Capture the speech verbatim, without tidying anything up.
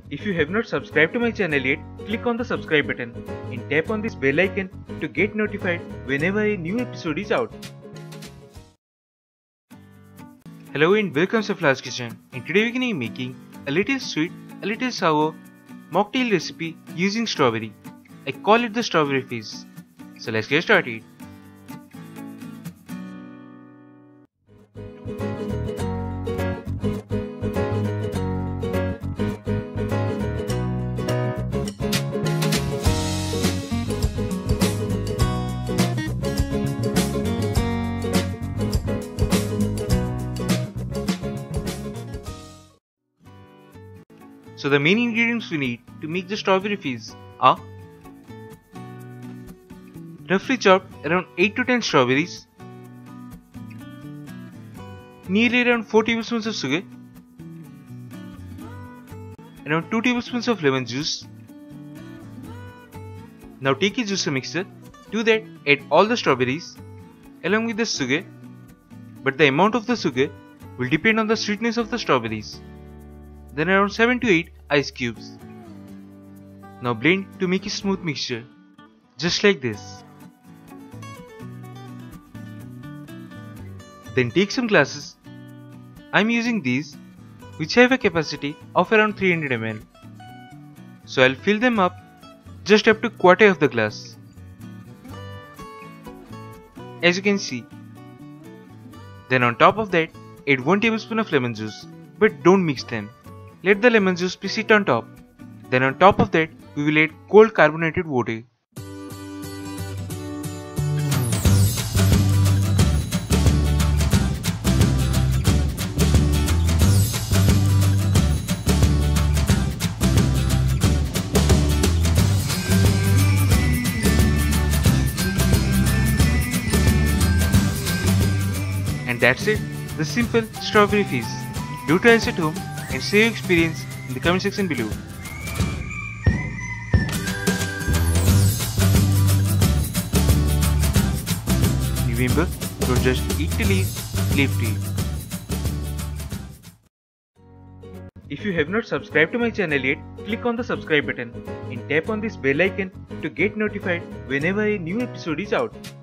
If you have not subscribed to my channel yet, click on the subscribe button and tap on this bell icon to get notified whenever a new episode is out. Hello and welcome to Flash Kitchen, and today we are going to be making a little sweet, a little sour mocktail recipe using strawberry. I call it the strawberry fizz. So let's get started. So the main ingredients we need to make the strawberry fizz are roughly chopped around eight to ten strawberries, nearly around four tablespoons of sugar, around two tablespoons of lemon juice. Now take a juicer mixer. To that add all the strawberries along with the sugar, but the amount of the sugar will depend on the sweetness of the strawberries. Then around seven to eight ice cubes. Now blend to make a smooth mixture, just like this. Then take some glasses. I am using these, which have a capacity of around three hundred milliliters. So I'll fill them up just up to quarter of the glass. As you can see. Then on top of that, add one tablespoon of lemon juice, but don't mix them. Let the lemon juice be sit on top. Then on top of that, we will add cold carbonated water. And that's it, the simple strawberry fizz. Do try this at home and share your experience in the comment section below. Remember, don't just eat to live, live to eat. If you have not subscribed to my channel yet, click on the subscribe button and tap on this bell icon to get notified whenever a new episode is out.